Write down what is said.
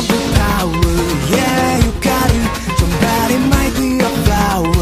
power. Yeah, you got it. Somebody might be a flower.